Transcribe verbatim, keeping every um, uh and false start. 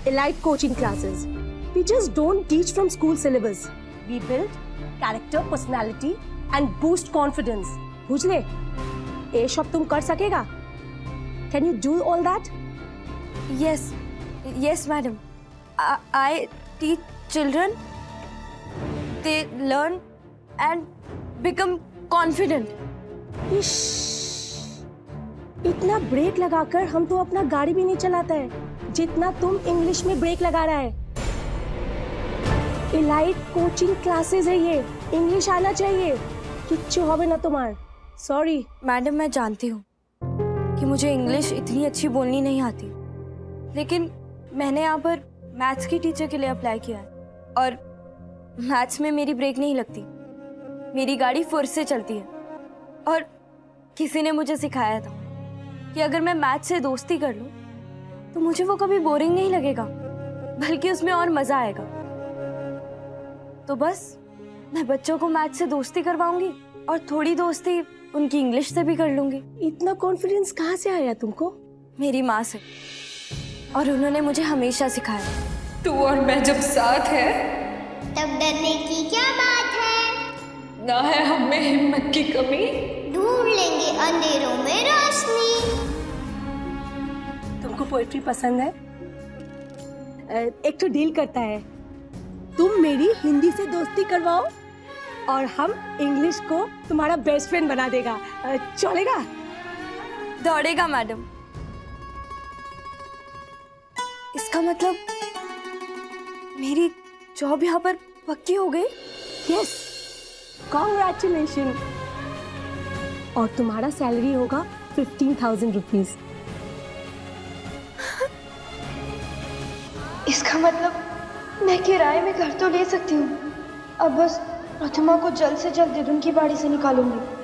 elite coaching classes. We just don't teach from school syllabus. We build character, personality and boost confidence. बुझले? ये सब तुम कर सकेगा? Can you do all that? Yes, yes, madam. I, I teach children. They learn and become confident. इश, इतना break लगाकर हम तो अपना गाड़ी भी नहीं चलाता है जितना तुम इंग्लिश में ब्रेक लगा रहा है। एलाइट कोचिंग क्लासेस है ये, इंग्लिश आना चाहिए। किच्छु होवे ना तुम्हार। सॉरी मैडम, मैं जानती हूँ कि मुझे इंग्लिश इतनी अच्छी बोलनी नहीं आती, लेकिन मैंने यहाँ पर मैथ्स की टीचर के लिए अप्लाई किया है और मैथ्स में मेरी ब्रेक नहीं लगती, मेरी गाड़ी फुर से चलती है। और किसी ने मुझे सिखाया था कि अगर मैं मैथ्स से दोस्ती कर लूँ तो मुझे वो कभी बोरिंग नहीं लगेगा, बल्कि उसमें और मजा आएगा। तो बस मैं बच्चों को मैथ्स से दोस्ती करवाऊंगी और थोड़ी दोस्ती उनकी इंग्लिश से भी कर लूंगी। इतना कॉन्फिडेंस कहाँ से आया तुमको? मेरी माँ से, और उन्होंने मुझे हमेशा सिखाया। तू और मैं जब साथ है तब डरने की क्या बात है? ना है हमें हिम्मत की कमी, ढूंढ लेंगे अंधेरों में रोशनी। तुमको पोएट्री पसंद है? एक तो डील करता है, तुम मेरी हिंदी से दोस्ती करवाओ और हम इंग्लिश को तुम्हारा बेस्ट फ्रेंड बना देगा। चलेगा? दौड़ेगा मैडम। इसका मतलब मेरी जॉब यहाँ पर पक्की हो गई? Yes, congratulation. और तुम्हारा सैलरी होगा फिफ्टीन थाउजेंड रुपीज। इसका मतलब मैं किराए में घर तो ले सकती हूँ। अब बस प्रतिमा को जल्द से जल्द उनकी बाड़ी से निकालूंगी।